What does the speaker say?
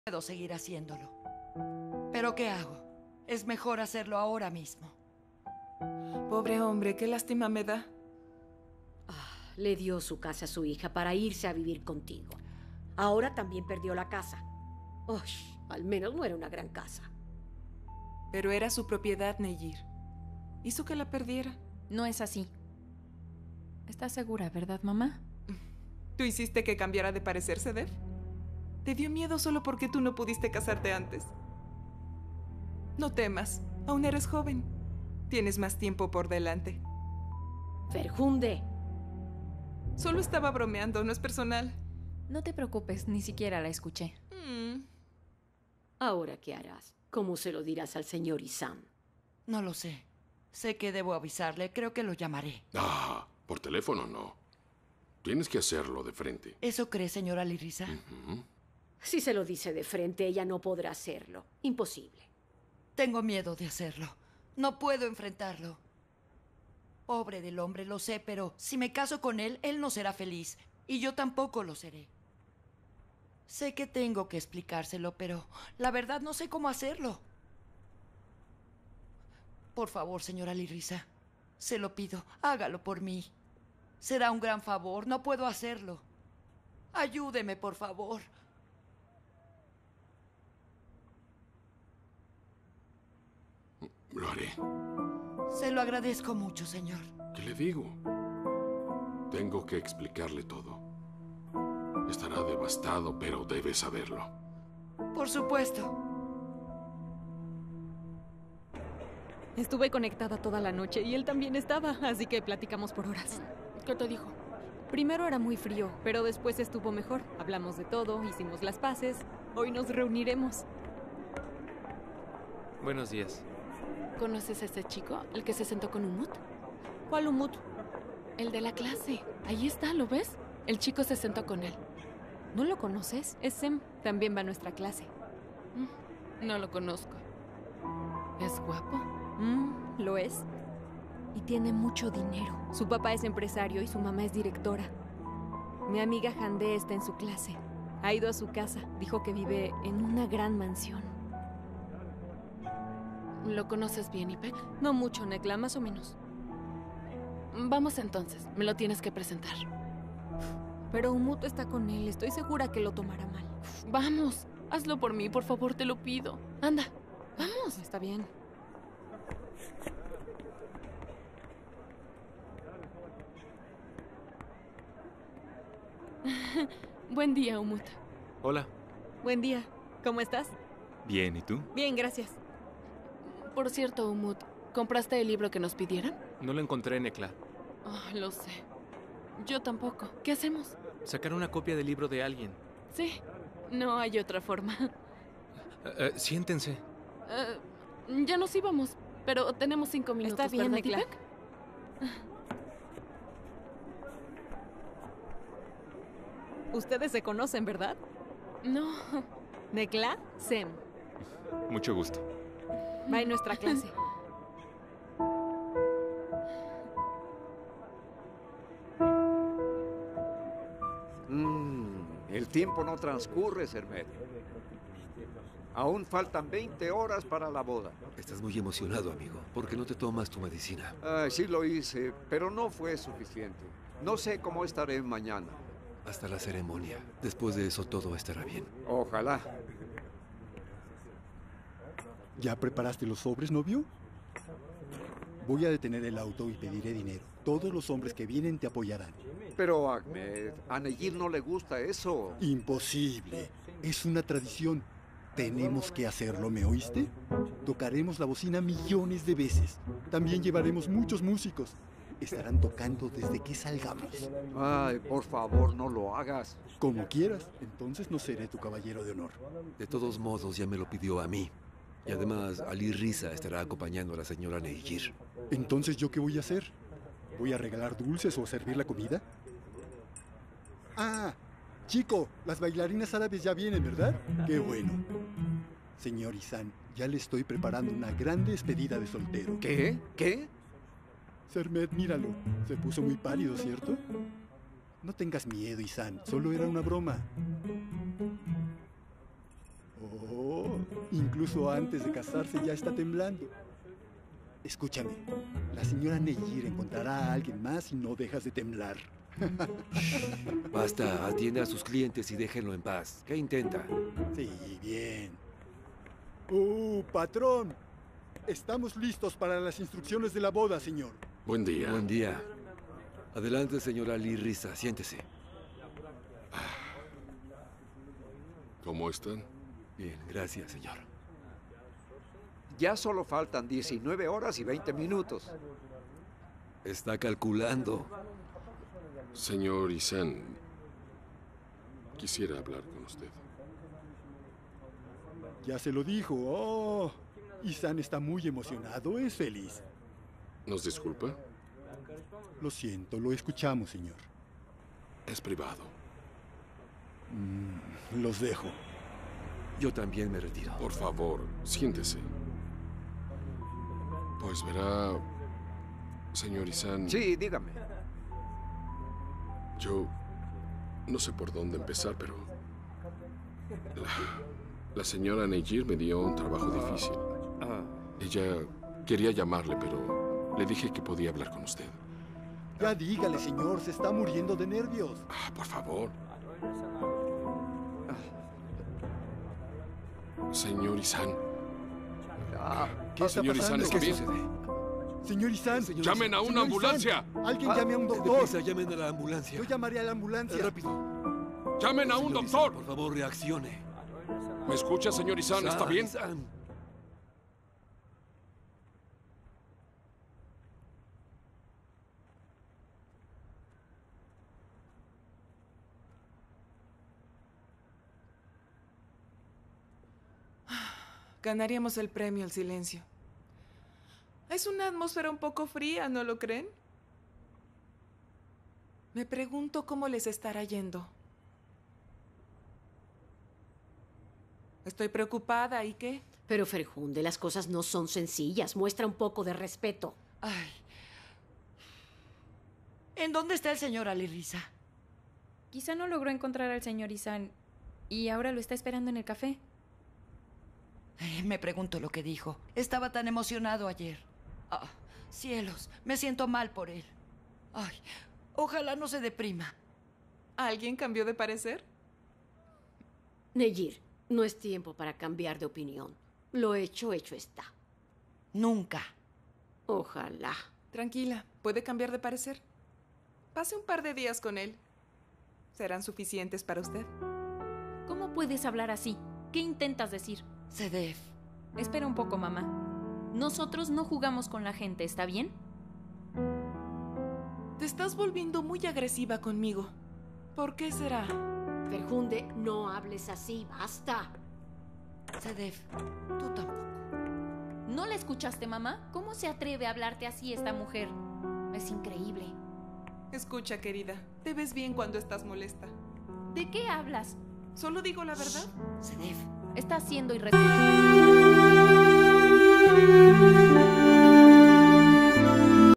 puedo seguir haciéndolo. ¿Pero qué hago? Es mejor hacerlo ahora mismo. Pobre hombre, qué lástima me da. Le dio su casa a su hija para irse a vivir contigo. Ahora también perdió la casa. Uy, al menos no era una gran casa. Pero era su propiedad, Neyir. Hizo que la perdiera. No es así. ¿Estás segura, verdad, mamá? ¿Tú hiciste que cambiara de parecer, Sedef? ¿Te dio miedo solo porque tú no pudiste casarte antes? No temas, aún eres joven. Tienes más tiempo por delante. Ferjunde. Solo estaba bromeando, no es personal. No te preocupes, ni siquiera la escuché. ¿Ahora qué harás? ¿Cómo se lo dirás al señor Isam? No lo sé. Sé que debo avisarle. Creo que lo llamaré. Ah, por teléfono no. Tienes que hacerlo de frente. ¿Eso cree, señora Lirisa? Si se lo dice de frente, ella no podrá hacerlo. Imposible. Tengo miedo de hacerlo. No puedo enfrentarlo. Pobre del hombre, lo sé, pero si me caso con él, él no será feliz. Y yo tampoco lo seré. Sé que tengo que explicárselo, pero la verdad no sé cómo hacerlo. Por favor, señora Lirisa, se lo pido, hágalo por mí. Será un gran favor, no puedo hacerlo. Ayúdeme, por favor. Lo haré. Se lo agradezco mucho, señor. ¿Qué le digo? Tengo que explicarle todo. Estará devastado, pero debe saberlo. Por supuesto. Estuve conectada toda la noche y él también estaba, así que platicamos por horas. ¿Qué te dijo? Primero era muy frío, pero después estuvo mejor. Hablamos de todo, hicimos las paces. Hoy nos reuniremos. Buenos días. ¿Conoces a este chico? ¿El que se sentó con Umut? ¿Cuál Umut? El de la clase. Ahí está, ¿lo ves? El chico se sentó con él. ¿No lo conoces? Es Sem. También va a nuestra clase. No lo conozco. ¿Es guapo? Lo es. Y tiene mucho dinero. Su papá es empresario y su mamá es directora. Mi amiga Hande está en su clase. Ha ido a su casa. Dijo que vive en una gran mansión. ¿Lo conoces bien, Ipek? No mucho, Nekla, más o menos. Vamos entonces. Me lo tienes que presentar. Pero Umut está con él. Estoy segura que lo tomará mal. Vamos. Hazlo por mí, por favor, te lo pido. Anda. Vamos. Está bien. Buen día, Umut. Hola. Buen día. ¿Cómo estás? Bien, ¿y tú? Bien, gracias. Por cierto, Umut, ¿compraste el libro que nos pidieron? No lo encontré en Ekla. Lo sé. Yo tampoco. ¿Qué hacemos? Sacar una copia del libro de alguien. Sí. No hay otra forma. Siéntense. Ya nos íbamos, pero tenemos 5 minutos. Está bien, ¿verdad, Nekla? Ipek? Ustedes se conocen, ¿verdad? No. Nekla, Sem. Mucho gusto. Va en nuestra clase. El tiempo no transcurre, Sermet. Aún faltan 20 horas para la boda. Estás muy emocionado, amigo. ¿Por qué no te tomas tu medicina? Sí lo hice, pero no fue suficiente. No sé cómo estaré mañana. Hasta la ceremonia. Después de eso todo estará bien. Ojalá. ¿Ya preparaste los sobres, novio? Voy a detener el auto y pediré dinero. Todos los hombres que vienen te apoyarán. Pero, Ahmed, a Neyir no le gusta eso. Imposible. Es una tradición. Tenemos que hacerlo, ¿me oíste? Tocaremos la bocina millones de veces. También llevaremos muchos músicos. Estarán tocando desde que salgamos. Ay, por favor, no lo hagas. Como quieras. Entonces no seré tu caballero de honor. De todos modos, ya me lo pidió a mí. Y además, Ali Risa estará acompañando a la señora Neyir. Entonces, ¿yo qué voy a hacer? ¿Voy a regalar dulces o servir la comida? Ah, chico, las bailarinas árabes ya vienen, ¿verdad? ¡Qué bueno! Señor Isan, ya le estoy preparando una gran despedida de soltero. ¿Qué? ¿Qué? Sermet, míralo. Se puso muy pálido, ¿cierto? No tengas miedo, Isan. Solo era una broma. Oh, incluso antes de casarse ya está temblando. Escúchame, la señora Neyir encontrará a alguien más si no dejas de temblar. Basta, atiende a sus clientes y déjenlo en paz. ¿Qué intenta? Sí, bien. Patrón. Estamos listos para las instrucciones de la boda, señor. Buen día. Buen día. Adelante, señora Alirriza, siéntese. ¿Cómo están? Bien, gracias, señor. Ya solo faltan 19 horas y 20 minutos. Está calculando. Señor Ihsan, quisiera hablar con usted. Ya se lo dijo. Oh, Ihsan está muy emocionado, es feliz. ¿Nos disculpa? Lo siento, lo escuchamos, señor. Es privado. Los dejo. Yo también me retiro. Por favor, siéntese. Pues verá, señor Ihsan. Sí, dígame. Yo no sé por dónde empezar, pero la señora Neyir me dio un trabajo difícil. Ella quería llamarle, pero le dije que podía hablar con usted. Ya dígale, señor, se está muriendo de nervios. Por favor. Señor Ihsan. ¿Qué está señor Ihsan, pasando? ¿está ¿Qué bien? sucede? Señor Ihsan. ¡Llamen a una ambulancia! Alguien llame a un doctor. Llamen a la ambulancia. Yo llamaré a la ambulancia. Rápido. ¡Llamen a un Señor doctor! Ihsan, por favor, reaccione. ¿Me escucha, señor Ihsan? ¿Está bien? Ihsan. Ganaríamos el premio al silencio. Es una atmósfera un poco fría, ¿no lo creen? Me pregunto cómo les estará yendo. Estoy preocupada, ¿y qué? Pero Ferjunde, las cosas no son sencillas. Muestra un poco de respeto. Ay. ¿En dónde está el señor Alirriza? Quizá no logró encontrar al señor Ihsan y ahora lo está esperando en el café. Me pregunto lo que dijo. Estaba tan emocionado ayer. Cielos, me siento mal por él. Ay, ojalá no se deprima. ¿Alguien cambió de parecer? Neyir, no es tiempo para cambiar de opinión. Lo hecho está. Nunca. Ojalá. Tranquila, puede cambiar de parecer. Pase un par de días con él. ¿Serán suficientes para usted? ¿Cómo puedes hablar así? ¿Qué intentas decir? Sedef. Espera un poco, mamá. Nosotros no jugamos con la gente, ¿está bien? Te estás volviendo muy agresiva conmigo. ¿Por qué será? Ferjunde, no hables así, basta. Sedef, tú tampoco. ¿No la escuchaste, mamá? ¿Cómo se atreve a hablarte así esta mujer? Es increíble. Escucha, querida, te ves bien cuando estás molesta. ¿De qué hablas? Solo digo la verdad. Sedef. Estás siendo irrespetuoso.